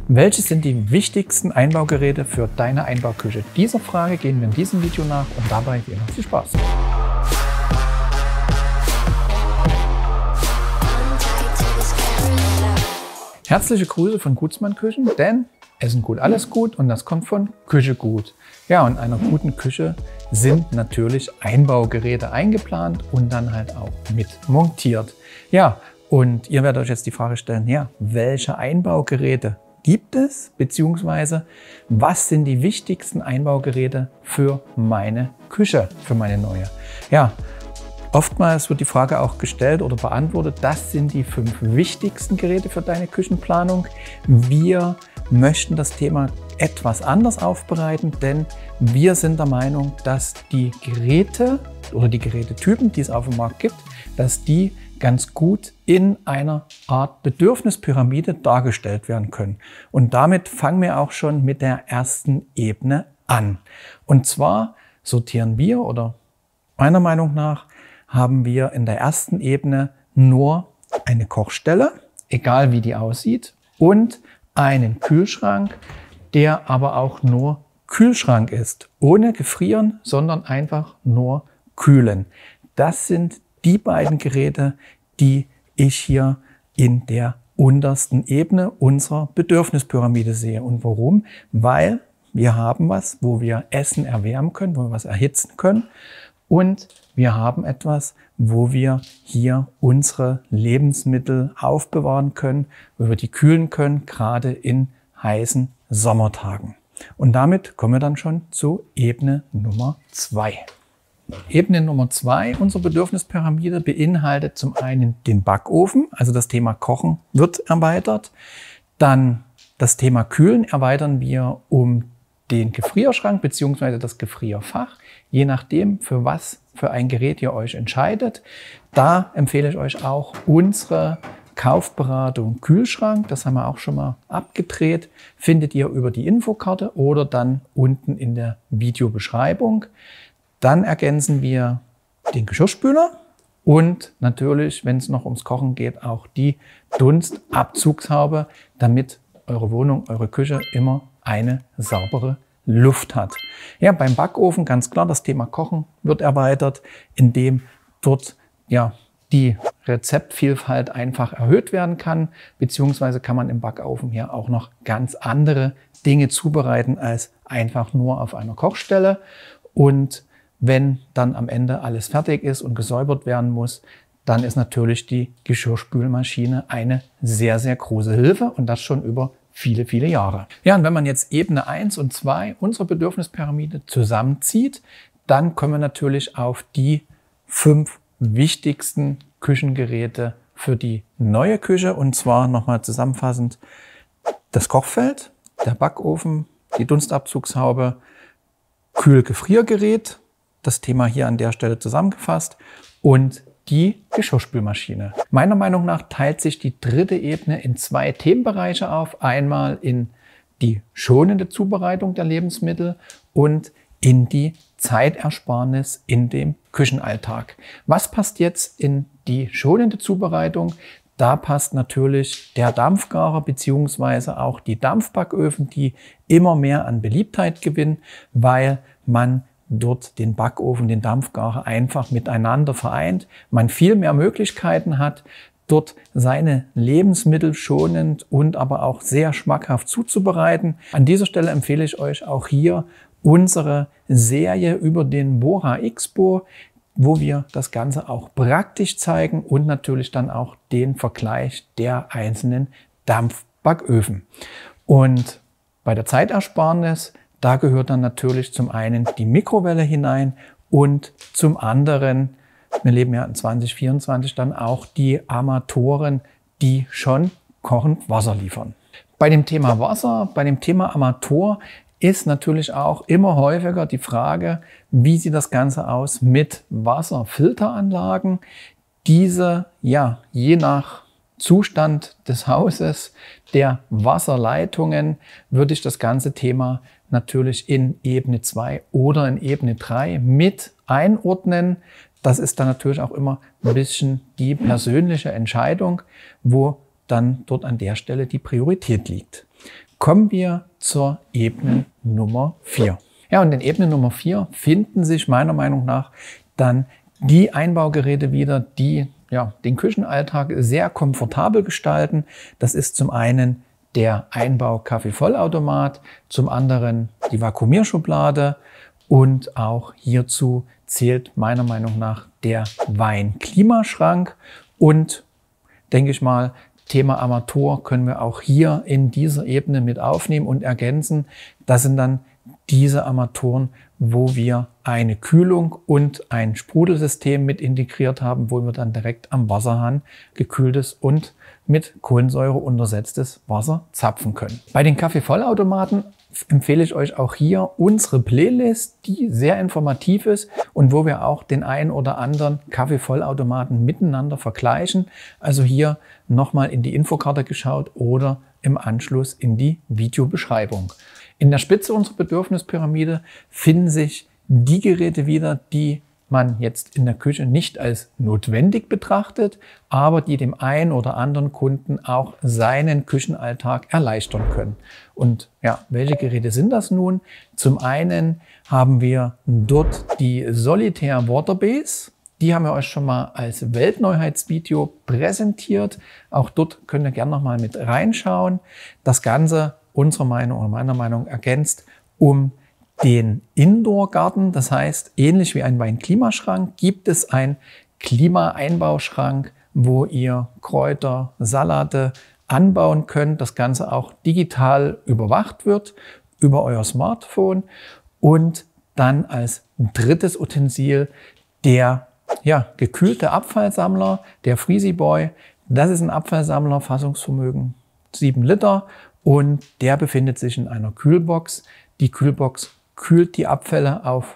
Welche sind die wichtigsten Einbaugeräte für deine Einbauküche? Dieser Frage gehen wir in diesem Video nach und dabei wie immer viel Spaß. Herzliche Grüße von Gutsmann Küchen, denn Essen gut, alles gut und das kommt von Küche gut. Ja, und in einer guten Küche sind natürlich Einbaugeräte eingeplant und dann halt auch mit montiert. Ja, und ihr werdet euch jetzt die Frage stellen, ja, welche Einbaugeräte gibt es, beziehungsweise was sind die wichtigsten Einbaugeräte für meine Küche, für meine neue? Ja, oftmals wird die Frage auch gestellt oder beantwortet, das sind die 5 wichtigsten Geräte für deine Küchenplanung. Wir möchten das Thema etwas anders aufbereiten, denn wir sind der Meinung, dass die Geräte oder die Gerätetypen, die es auf dem Markt gibt, dass die ganz gut in einer Art Bedürfnispyramide dargestellt werden können. Und damit fangen wir auch schon mit der ersten Ebene an. Und zwar sortieren wir, oder meiner Meinung nach, haben wir in der ersten Ebene nur eine Kochstelle, egal wie die aussieht, und einen Kühlschrank, der aber auch nur Kühlschrank ist, ohne Gefrieren, sondern einfach nur kühlen. Das sind die beiden Geräte, die ich hier in der untersten Ebene unserer Bedürfnispyramide sehe. Und warum? Weil wir haben was, wo wir Essen erwärmen können, wo wir was erhitzen können. Und wir haben etwas, wo wir hier unsere Lebensmittel aufbewahren können, wo wir die kühlen können, gerade in heißen Sommertagen. Und damit kommen wir dann schon zu Ebene Nummer 2. Ebene Nummer 2 unserer Bedürfnispyramide beinhaltet zum einen den Backofen, also das Thema Kochen wird erweitert. Dann das Thema Kühlen erweitern wir um den Gefrierschrank bzw. das Gefrierfach, je nachdem für was für ein Gerät ihr euch entscheidet. Da empfehle ich euch auch unsere Kaufberatung Kühlschrank, das haben wir auch schon mal abgedreht, findet ihr über die Infokarte oder dann unten in der Videobeschreibung. Dann ergänzen wir den Geschirrspüler und natürlich, wenn es noch ums Kochen geht, auch die Dunstabzugshaube, damit eure Wohnung, eure Küche immer eine saubere Luft hat. Ja, beim Backofen ganz klar, das Thema Kochen wird erweitert, indem dort ja die Rezeptvielfalt einfach erhöht werden kann, beziehungsweise kann man im Backofen hier auch noch ganz andere Dinge zubereiten als einfach nur auf einer Kochstelle. Und wenn dann am Ende alles fertig ist und gesäubert werden muss, dann ist natürlich die Geschirrspülmaschine eine sehr, sehr große Hilfe und das schon über viele, viele Jahre. Ja, und wenn man jetzt Ebene 1 und 2 unserer Bedürfnispyramide zusammenzieht, dann kommen wir natürlich auf die 5 wichtigsten Küchengeräte für die neue Küche. Und zwar nochmal zusammenfassend das Kochfeld, der Backofen, die Dunstabzugshaube, Kühl-Gefriergerät, das Thema hier an der Stelle zusammengefasst, und die Geschirrspülmaschine. Meiner Meinung nach teilt sich die dritte Ebene in 2 Themenbereiche auf. Einmal in die schonende Zubereitung der Lebensmittel und in die Zeitersparnis in dem Küchenalltag. Was passt jetzt in die schonende Zubereitung? Da passt natürlich der Dampfgarer bzw. auch die Dampfbacköfen, die immer mehr an Beliebtheit gewinnen, weil man dort den Backofen, den Dampfgarer einfach miteinander vereint, man viel mehr Möglichkeiten hat, dort seine Lebensmittel schonend und aber auch sehr schmackhaft zuzubereiten. An dieser Stelle empfehle ich euch auch hier unsere Serie über den Bora Xpo, wo wir das Ganze auch praktisch zeigen und natürlich dann auch den Vergleich der einzelnen Dampfbacköfen. Und bei der Zeitersparnis, da gehört dann natürlich zum einen die Mikrowelle hinein und zum anderen, wir leben ja in 2024, dann auch die Armaturen, die schon kochend Wasser liefern. Bei dem Thema Wasser, bei dem Thema Armatur ist natürlich auch immer häufiger die Frage, wie sieht das Ganze aus mit Wasserfilteranlagen. Diese, ja, je nach Zustand des Hauses, der Wasserleitungen, würde ich das ganze Thema natürlich in Ebene 2 oder in Ebene 3 mit einordnen. Das ist dann natürlich auch immer ein bisschen die persönliche Entscheidung, wo dann dort an der Stelle die Priorität liegt. kommen wir zur Ebene Nummer 4. Ja, und in Ebene Nummer 4 finden sich meiner Meinung nach dann die Einbaugeräte wieder, die den Küchenalltag sehr komfortabel gestalten. Das ist zum einen der Einbau-Kaffeevollautomat, zum anderen die Vakuumierschublade und auch hierzu zählt meiner Meinung nach der Wein-Klimaschrank. Und denke ich mal, Thema Armatur können wir auch hier in dieser Ebene mit aufnehmen und ergänzen. Das sind dann diese Armaturen, wo wir eine Kühlung und ein Sprudelsystem mit integriert haben, wo wir dann direkt am Wasserhahn gekühltes und mit Kohlensäure untersetztes Wasser zapfen können. Bei den Kaffeevollautomaten empfehle ich euch auch hier unsere Playlist, die sehr informativ ist und wo wir auch den einen oder anderen Kaffeevollautomaten miteinander vergleichen. Also hier nochmal in die Infokarte geschaut oder im Anschluss in die Videobeschreibung. In der Spitze unserer Bedürfnispyramide finden sich die Geräte wieder, die man jetzt in der Küche nicht als notwendig betrachtet, aber die dem einen oder anderen Kunden auch seinen Küchenalltag erleichtern können. Und ja, welche Geräte sind das nun? Zum einen haben wir dort die Solitaire Waterbase. Die haben wir euch schon mal als Weltneuheitsvideo präsentiert. Auch dort könnt ihr gerne noch mal mit reinschauen. Das Ganze unserer Meinung oder meiner Meinung ergänzt um den Indoor-Garten. Das heißt, ähnlich wie ein Wein-Klimaschrank gibt es einen Klima-Einbauschrank, wo ihr Kräuter, Salate anbauen könnt. Das Ganze auch digital überwacht wird über euer Smartphone. Und dann als drittes Utensil der gekühlte Abfallsammler, der Freezy Boy. Das ist ein Abfallsammler, Fassungsvermögen 7 Liter und der befindet sich in einer Kühlbox. Die Kühlbox kühlt die Abfälle auf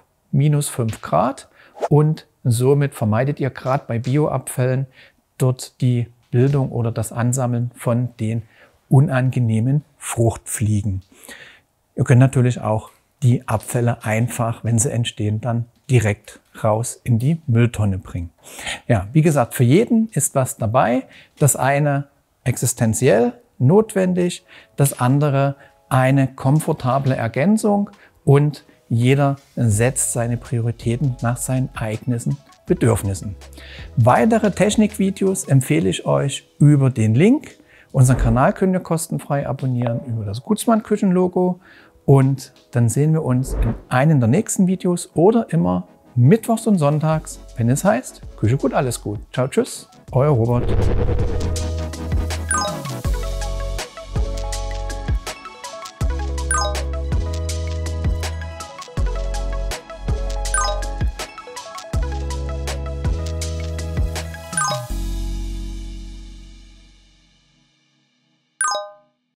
-5 Grad und somit vermeidet ihr gerade bei Bioabfällen dort die Bildung oder das Ansammeln von den unangenehmen Fruchtfliegen. Ihr könnt natürlich auch die Abfälle einfach, wenn sie entstehen, dann direkt raus in die Mülltonne bringen. Ja, wie gesagt, für jeden ist was dabei. Das eine existenziell notwendig, das andere eine komfortable Ergänzung und jeder setzt seine Prioritäten nach seinen eigenen Bedürfnissen. Weitere Technikvideos empfehle ich euch über den Link. Unseren Kanal könnt ihr kostenfrei abonnieren über das Gutzmann Küchen-Logo und dann sehen wir uns in einem der nächsten Videos oder immer mittwochs und sonntags, wenn es heißt, Küche gut, alles gut. Ciao, tschüss, euer Robert.